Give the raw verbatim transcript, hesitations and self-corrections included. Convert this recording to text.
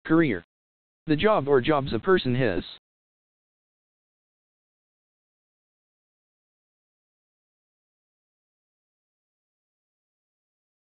Career. The job or jobs a person has.